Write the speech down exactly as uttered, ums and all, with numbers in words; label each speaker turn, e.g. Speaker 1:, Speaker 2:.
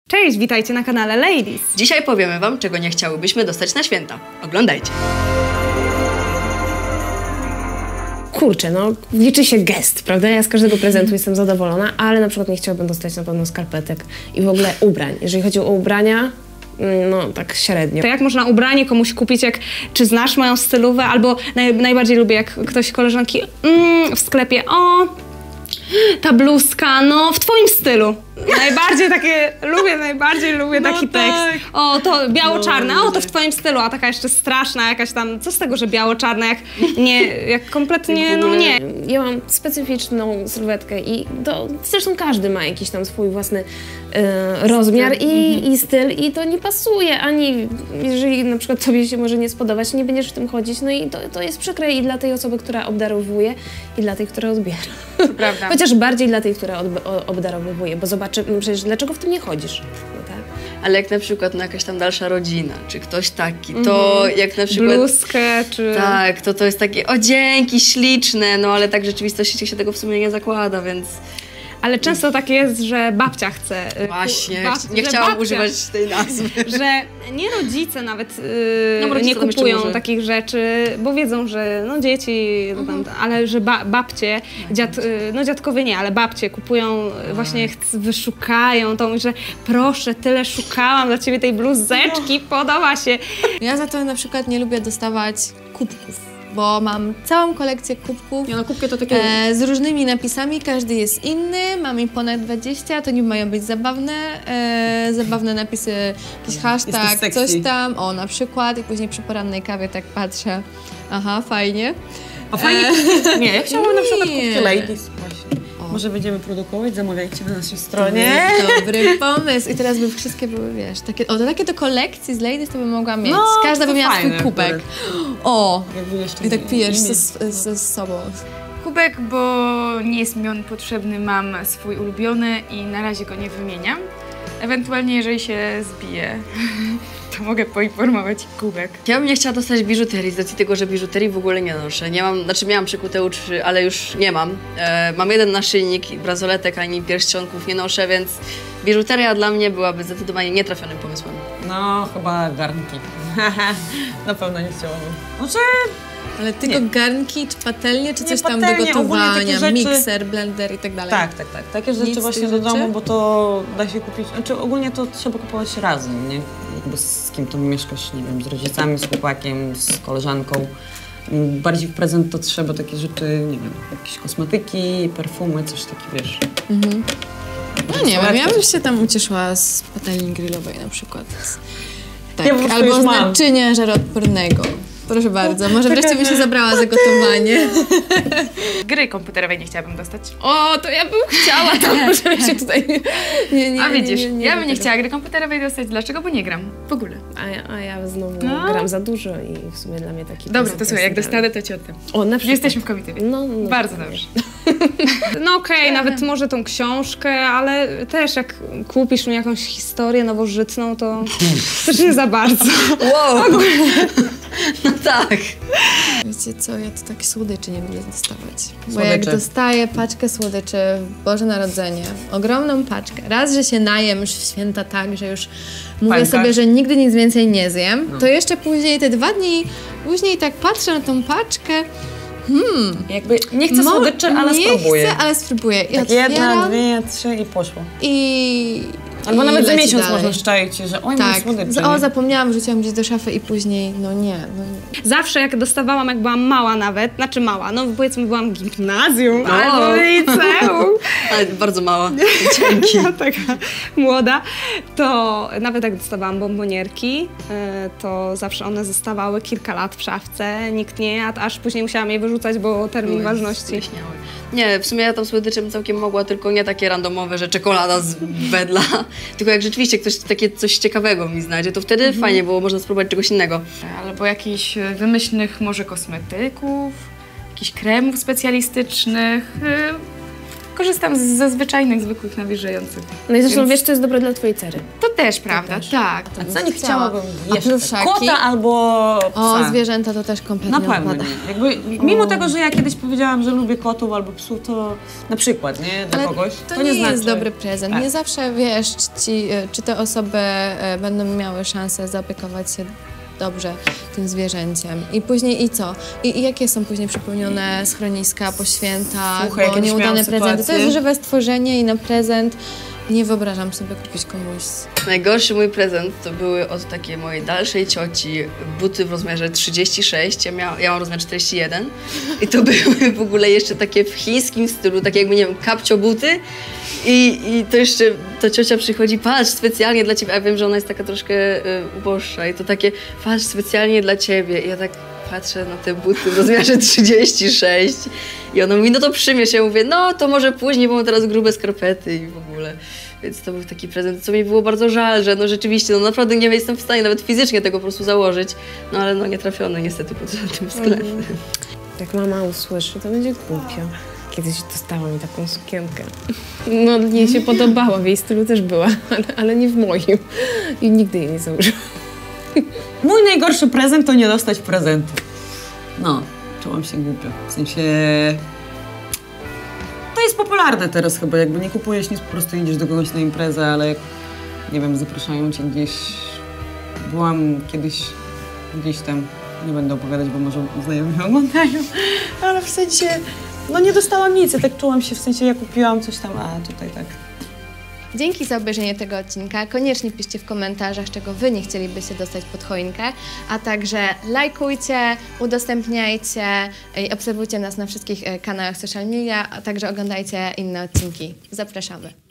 Speaker 1: Cześć, witajcie na kanale Ladies.
Speaker 2: Dzisiaj powiemy wam, czego nie chciałybyśmy dostać na święta. Oglądajcie.
Speaker 3: Kurczę, no liczy się gest, prawda? Ja z każdego prezentu jestem zadowolona, ale na przykład nie chciałabym dostać na pewno skarpetek i w ogóle ubrań. Jeżeli chodzi o ubrania, no tak średnio.
Speaker 1: To jak można ubranie komuś kupić, jak czy znasz moją stylówę, albo naj, najbardziej lubię, jak ktoś koleżanki mm, w sklepie, o, ta bluzka, no w twoim stylu. Najbardziej takie, lubię, najbardziej lubię
Speaker 2: No
Speaker 1: taki
Speaker 2: tak.
Speaker 1: tekst. O, to biało-czarne,
Speaker 2: No,
Speaker 1: o, to w twoim stylu, a taka jeszcze straszna jakaś tam, co z tego, że biało-czarne, jak nie, jak kompletnie, no nie.
Speaker 3: Ja mam specyficzną sylwetkę i to, zresztą każdy ma jakiś tam swój własny e, rozmiar i, mhm. i styl i to nie pasuje, ani jeżeli na przykład tobie się może nie spodobać, nie będziesz w tym chodzić, no i to, to jest przykre i dla tej osoby, która obdarowuje i dla tej, która odbiera.
Speaker 1: To prawda.
Speaker 3: Chociaż bardziej dla tej, która ob obdarowuje, bo zobaczy, no przecież dlaczego w tym nie chodzisz? No tak?
Speaker 2: Ale jak na przykład no, jakaś tam dalsza rodzina, czy ktoś taki, to mm-hmm. jak na przykład...
Speaker 1: Bluzkę, czy...
Speaker 2: Tak, to to jest takie, o dzięki, śliczne, no ale tak w rzeczywistości się tego w sumie nie zakłada, więc...
Speaker 1: Ale często tak jest, że babcia chce.
Speaker 2: Właśnie,
Speaker 1: bab,
Speaker 2: nie chciałam
Speaker 1: babcia,
Speaker 2: używać tej nazwy.
Speaker 1: Że nie rodzice nawet yy,
Speaker 2: no, rodzice
Speaker 1: nie kupują
Speaker 2: może...
Speaker 1: takich rzeczy, bo wiedzą, że no dzieci, uh-huh. tam, ale że ba babcie, dziad, yy, no dziadkowie nie, ale babcie kupują, uh-huh. właśnie wyszukają tą, że proszę, tyle szukałam dla ciebie tej bluzeczki, no. podoba się.
Speaker 4: Ja za to na przykład nie lubię dostawać kubków. Bo mam całą kolekcję kubków
Speaker 1: ja, no, kubki to takie...
Speaker 4: e, z różnymi napisami, każdy jest inny, mam ich ponad dwadzieścia, to nie mają być zabawne, e, zabawne napisy, jakiś hashtag, coś tam, o na przykład i później przy porannej kawie tak patrzę, aha, fajnie.
Speaker 5: A fajnie, e, nie, ja chciałabym na przykład kupić Ladies właśnie.
Speaker 4: O.
Speaker 5: Może będziemy produkować, zamawiajcie na naszej stronie.
Speaker 4: Dobry pomysł i teraz by wszystkie były, wiesz, takie, o to takie do kolekcji z Ladies to bym mogła mieć,
Speaker 5: no,
Speaker 4: każda by miała
Speaker 5: fajne,
Speaker 4: swój kubek. O,
Speaker 5: jeszcze
Speaker 4: i tak pijesz
Speaker 5: ze,
Speaker 4: ze, ze sobą.
Speaker 6: Kubek, bo nie jest mi on potrzebny, mam swój ulubiony i na razie go nie wymieniam. Ewentualnie jeżeli się zbije, to mogę poinformować kubek.
Speaker 2: Ja bym nie chciała dostać biżuterii, z racji tego, że biżuterii w ogóle nie noszę. Nie mam, znaczy miałam przykute uszy, ale już nie mam. E, mam jeden naszyjnik, bransoletek ani pierścionków nie noszę, więc biżuteria dla mnie byłaby zdecydowanie nietrafionym pomysłem.
Speaker 5: No, chyba garnki. Na pewno nie chciałabym. Znaczy...
Speaker 4: Ale tylko nie. garnki, czy patelnie, czy
Speaker 5: nie
Speaker 4: coś
Speaker 5: patelnie,
Speaker 4: tam do gotowania,
Speaker 5: rzeczy...
Speaker 4: mikser, blender i tak dalej?
Speaker 5: Tak, tak, tak. Takie rzeczy
Speaker 4: Nic
Speaker 5: właśnie do
Speaker 4: rzeczy?
Speaker 5: domu, bo to da się kupić, znaczy ogólnie to trzeba kupować razem, nie? Jakby z kim to mieszkasz, nie wiem, z rodzicami, z chłopakiem, z koleżanką. Bardziej w prezent to trzeba takie rzeczy, nie wiem, jakieś kosmetyki, perfumy, coś takiego, wiesz. Mhm.
Speaker 4: No nie wiem, ja bym się tam ucieszyła z patelni grillowej na przykład. Tak,
Speaker 5: ja
Speaker 4: albo z naczynia żaroodpornego. Proszę bardzo, może wreszcie by się zabrała za gotowanie.
Speaker 6: Gry komputerowej nie chciałabym dostać.
Speaker 4: O, to ja bym chciała, to może się tutaj... Nie, nie,
Speaker 6: a widzisz,
Speaker 4: nie, nie, nie,
Speaker 6: ja bym nie
Speaker 4: tego.
Speaker 6: chciała gry komputerowej dostać. Dlaczego? Bo nie gram. W ogóle.
Speaker 3: A ja, a ja znowu
Speaker 6: no.
Speaker 3: gram za dużo i w sumie dla mnie taki...
Speaker 6: Dobra, to słuchaj, jak dostanę, to ci oddam.
Speaker 3: O, na przykład.
Speaker 6: Jesteśmy w komitywie.
Speaker 3: No, no,
Speaker 6: bardzo dobrze.
Speaker 1: No okej, okay, nawet może tą książkę, ale też jak kupisz mi jakąś historię nowożytną, to też nie za bardzo.
Speaker 2: Wow! No tak.
Speaker 4: Wiecie co, ja to tak słodyczy nie lubię dostawać. Bo
Speaker 5: Słodycze.
Speaker 4: jak dostaję paczkę słodyczy w Boże Narodzenie, ogromną paczkę, raz, że się najem już w święta tak, że już mówię
Speaker 5: Pańka.
Speaker 4: sobie, że nigdy nic więcej nie zjem, no. to jeszcze później, te dwa dni później tak patrzę na tą paczkę, hmm.
Speaker 5: Jakby nie chcę słodyczy, ale
Speaker 4: nie
Speaker 5: spróbuję.
Speaker 4: Nie chcę, ale spróbuję. I
Speaker 5: tak jedna, dwie, trzy i poszło.
Speaker 4: I...
Speaker 5: Albo
Speaker 4: I
Speaker 5: nawet za miesiąc
Speaker 4: dalej.
Speaker 5: można szczaić, że oj,
Speaker 4: tak.
Speaker 5: mam słodycze.
Speaker 4: O, zapomniałam, rzuciłam gdzieś do szafy i później, no nie, no nie.
Speaker 1: Zawsze jak dostawałam, jak byłam mała nawet, znaczy mała, no powiedzmy byłam w gimnazjum
Speaker 2: No.
Speaker 1: albo w liceum.
Speaker 2: Ale bardzo mała. Dzięki.
Speaker 1: Ja taka młoda, to nawet jak dostawałam bombonierki, to zawsze one zostawały kilka lat w szafce, nikt nie jadł, aż później musiałam je wyrzucać, bo termin
Speaker 2: Oj,
Speaker 1: ważności.
Speaker 2: Śmieszniały. Nie, w sumie ja tam słodycze bym całkiem mogła, tylko nie takie randomowe, że czekolada z wedla, tylko jak rzeczywiście ktoś takie coś ciekawego mi znajdzie, to wtedy mhm. fajnie było, można spróbować czegoś innego.
Speaker 6: Albo jakichś wymyślnych może kosmetyków, jakichś kremów specjalistycznych, korzystam z, ze zwyczajnych, zwykłych, nawilżających.
Speaker 3: No i zresztą
Speaker 6: Więc
Speaker 3: wiesz, to jest dobre dla twojej cery.
Speaker 6: to też prawda,
Speaker 3: też.
Speaker 6: tak.
Speaker 5: A co nie chciałabym
Speaker 4: A
Speaker 5: jeszcze?
Speaker 4: pluszaki?
Speaker 5: Kota albo psa.
Speaker 4: O, zwierzęta to też kompletnie
Speaker 5: Na pewno
Speaker 4: odpada.
Speaker 5: nie. Jakby, mimo tego, że ja kiedyś powiedziałam, że lubię kotów albo psów, to na przykład, nie? Dla
Speaker 4: Ale
Speaker 5: kogoś.
Speaker 4: to,
Speaker 5: To
Speaker 4: nie,
Speaker 5: nie znaczy...
Speaker 4: jest dobry prezent.
Speaker 5: Tak.
Speaker 4: Nie zawsze wiesz, czy, ci, czy te osoby e, będą miały szansę zaopiekować się dobrze tym zwierzęciem. I później i co? I, i jakie są później przepełnione schroniska po świętach,
Speaker 5: Słuchaj,
Speaker 4: bo
Speaker 5: kiedyś
Speaker 4: nieudane
Speaker 5: miałam
Speaker 4: prezenty. To
Speaker 5: sytuację.
Speaker 4: jest żywe stworzenie i na prezent nie wyobrażam sobie kupić komuś.
Speaker 2: Najgorszy mój prezent to były od takiej mojej dalszej cioci buty w rozmiarze trzydzieści sześć, ja, miał, ja mam rozmiar czterdzieści jeden i to były w ogóle jeszcze takie w chińskim stylu, takie jakby, nie wiem, kapcio buty i, i to jeszcze ta ciocia przychodzi, patrz, specjalnie dla ciebie, a ja wiem, że ona jest taka troszkę y, uboższa i to takie, patrz, specjalnie dla ciebie i ja tak patrzę na te buty w rozmiarze trzydzieści sześć i ona mówi, no to przymierz. Ja mówię, no to może później, bo mam teraz grube skarpety i w ogóle. Więc to był taki prezent, co mi było bardzo żal, że no rzeczywiście, no naprawdę nie jestem w stanie nawet fizycznie tego po prostu założyć. No ale no nie trafiony niestety pod tym względem.
Speaker 3: Jak mama usłyszy, to będzie głupio. Kiedyś dostała mi taką sukienkę. No, jej się podobała, w jej stylu też była, ale, ale nie w moim. I nigdy jej nie założyłam.
Speaker 5: Mój najgorszy prezent to nie dostać prezentu. No, czułam się głupio. W sensie... To jest popularne teraz chyba, jakby nie kupujesz nic, po prostu idziesz do kogoś na imprezę, ale jak, nie wiem, zapraszają cię gdzieś... Byłam kiedyś gdzieś tam, nie będę opowiadać, bo może znajomi oglądają, ale w sensie, no nie dostałam nic, ja tak czułam się, w sensie ja kupiłam coś tam, a tutaj tak.
Speaker 4: Dzięki za obejrzenie tego odcinka. Koniecznie piszcie w komentarzach, czego wy nie chcielibyście dostać pod choinkę, a także lajkujcie, udostępniajcie i obserwujcie nas na wszystkich kanałach social media, a także oglądajcie inne odcinki. Zapraszamy.